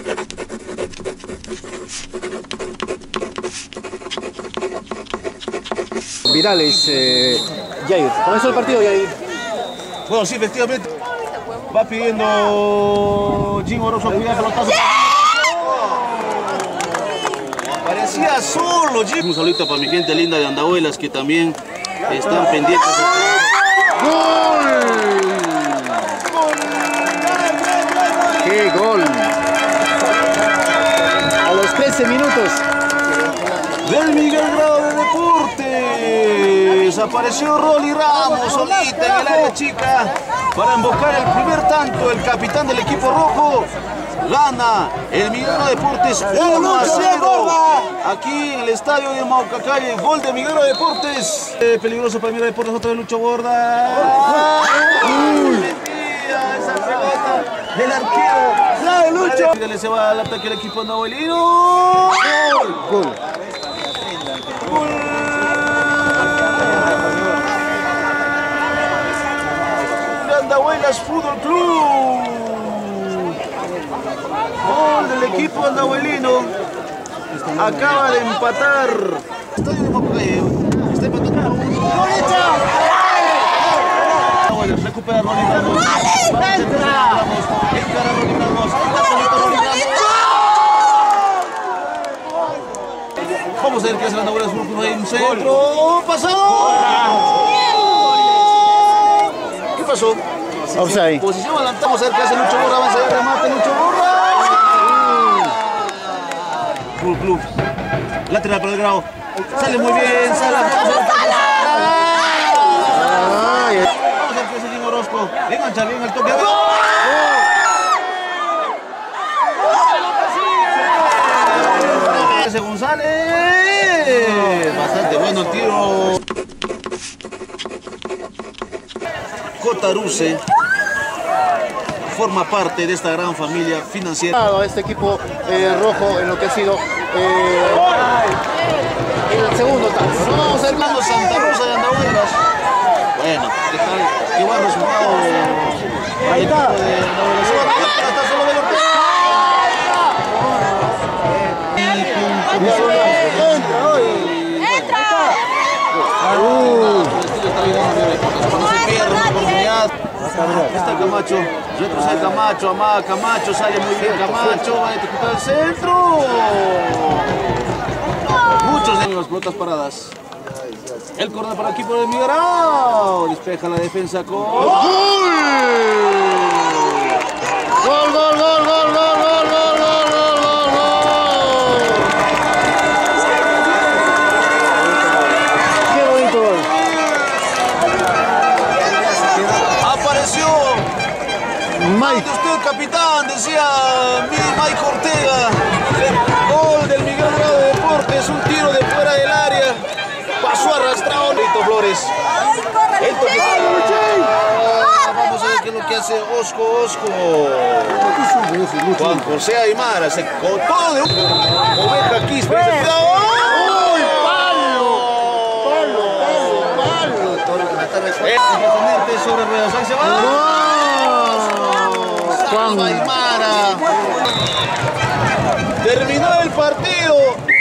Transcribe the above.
Virales, Jair. Comenzó el partido, Jair. Bueno, sí, efectivamente. Va pidiendo Jim Orozco cuidar pelotazo. Parecía solo Jim. Un saludito para mi gente linda de Andahuelas que también están pendientes. ¡Gol! ¡Qué gol! A los 13 minutos. Del Miguel Grau de Deportes. Apareció Rolly Ramos solita en el área chica para invocar el primer tanto. El capitán del equipo rojo gana el Miguel Grau Deportes 1-0. Aquí en el estadio de Maucacay. Gol de Miguel Grau Deportes. Peligroso para Miguel Grau Deportes. Otra vez Lucho Gorda. Esa pelota del arquero. La de Lucho. Se va al ataque el equipo andahuelino. Gol. Andahuelas Fútbol Club. Gol del equipo andahuelino. Acaba de empatar. Estadio de Maucacay. Está empatando. Recupera Rolly Ramos. Encara Rolly Ramos. Vamos a ver qué hace el Andahuelas Fútbol Club. Hay un centro. ¡Pasado! ¿Qué pasó? Offside. Posición adelantamos a ver qué hace Lucho Borra. Avanza de remate Lucho Borra. Fútbol Club. Lateral para el Grau. Sale muy bien. Sala. Vamos a ver qué hace Jim Orozco. Engancha bien el toque. González. Bastante bueno el tiro. Cotaruce forma parte de esta gran familia financiera. A este equipo rojo en lo que ha sido el segundo tanto. No vamos a hermano Santa Rosa de Andahuelas. Bueno, ¿qué tal? Qué buen resultado. Ahí está. Está Camacho, retrocede Camacho, amaga Camacho, sale muy bien Camacho, va a ejecutar el centro. Muchos de las pelotas paradas. El córner para el equipo de Miguel Grau. Despeja la defensa con... ¡Gol! ¡Gol, gol, gol, gol, gol, gol, gol, gol, gol, gol! ¡Qué bonito gol! Apareció Mike. Usted, capitán, decía Mike Ortega. Gol del Miguel Grau de Deportes, un tiro de fuera del área. Pasó arrastrado Lito Flores. El toque. Vamos a ver qué es lo que hace Osco. Juan José Aymara se cotó de un oveja Quispe. Sobre ruedas, ahí se va. Juan Aymara. Terminó el partido.